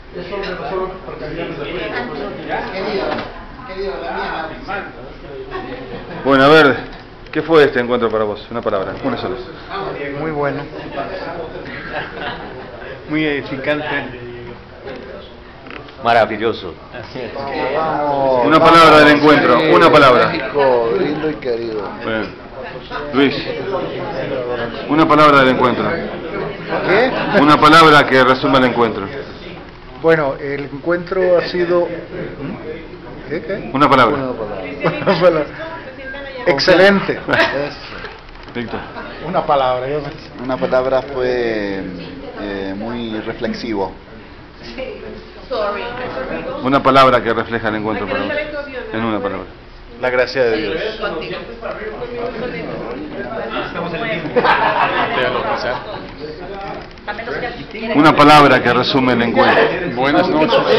Bueno, a ver, ¿qué fue este encuentro para vos? Una palabra, una sola. Muy bueno. Muy edificante. Maravilloso. Una palabra del encuentro, una palabra. México, lindo y querido. Bien. Luis, una palabra del encuentro. ¿Qué? Una palabra que resuma el encuentro. Bueno, el encuentro ha sido... ¿Qué? Una palabra. Una palabra. Excelente. Víctor. Una palabra. Una palabra fue muy reflexivo. Una palabra que refleja el encuentro para vos. En una palabra. La gracia de Dios. Una palabra que resume el encuentro. Buenas noches. Yo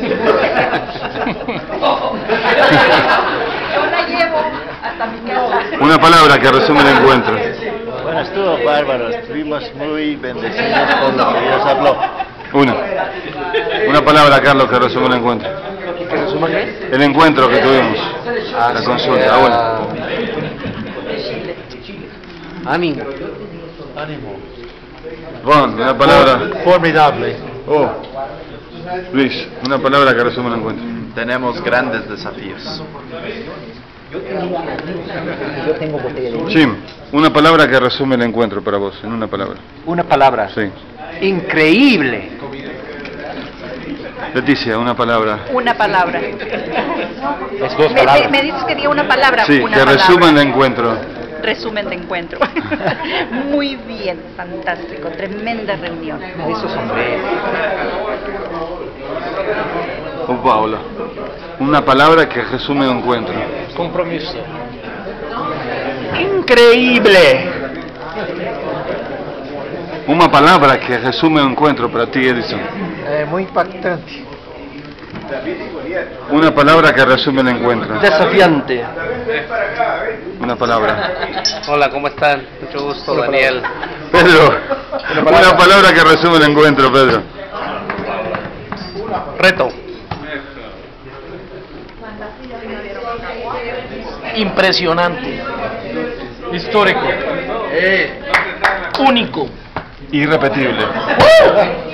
la llevo hasta mi casa. Una palabra que resume el encuentro. Bueno, estuvo bárbaro. Estuvimos muy bendecidos por lo que Dios habló. Una palabra, Carlos, que resume el encuentro. ¿Qué resuma qué? El encuentro que tuvimos. La consulta. Bueno. Ánimo. Ron, una palabra. Formidable. Oh. Luis, una palabra que resume el encuentro. Tenemos grandes desafíos. Jim, una palabra que resume el encuentro para vos, en una palabra. Una palabra. Sí. Increíble. Leticia, una palabra. Una palabra. Es dos palabras. Me dices que diga una palabra. Sí, una que palabra. resume el encuentro. Resumen de encuentro. Muy bien, fantástico, tremenda reunión. Eso sombrero. Oh, Paula. Una palabra que resume el encuentro. Compromiso. Increíble. Una palabra que resume el encuentro para ti, Edison. Muy impactante. Una palabra que resume el encuentro. Desafiante. Una palabra. Hola, ¿cómo están? Mucho gusto, Daniel. Pedro, una palabra que resume el encuentro, Pedro. Reto. Impresionante. Histórico. Único. Irrepetible.